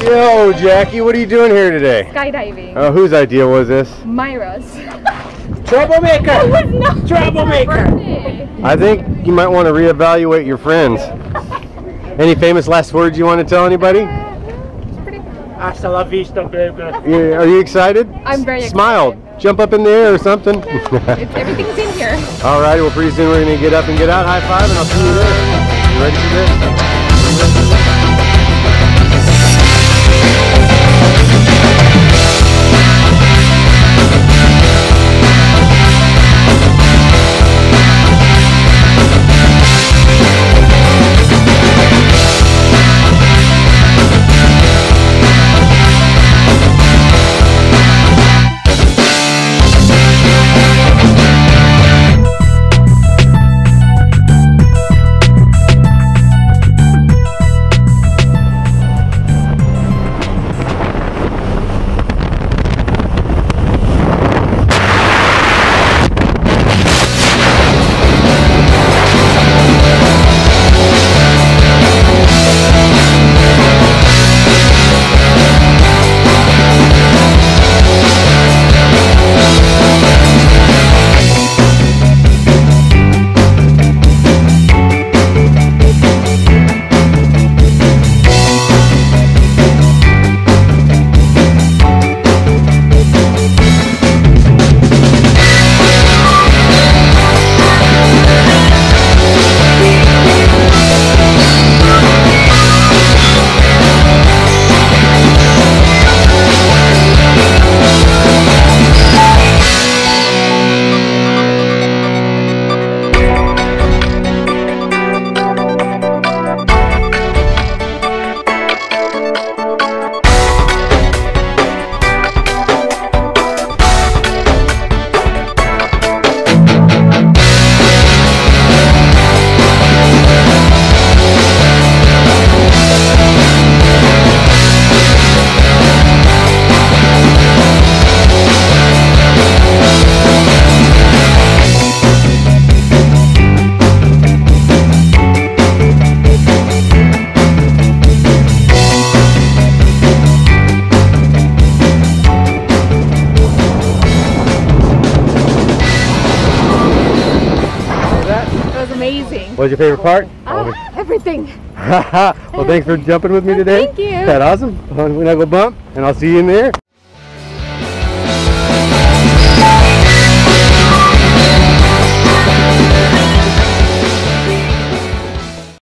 Yo, Jackie, what are you doing here today? Skydiving. Oh, whose idea was this? Myra's. Troublemaker! That was not Troublemaker! I think you might want to reevaluate your friends. Any famous last words you want to tell anybody? Hasta la vista, baby. Are you excited? I'm very excited. Smile. Jump up in the air or something. Everything's in here. All right, well, pretty soon we're going to get up and get out. High five, and I'll see you there. You ready for this? Amazing. What was your favorite part? Everything. Well, thanks for jumping with me today. Thank you. Is that awesome? We're going to go bump, and I'll see you in there.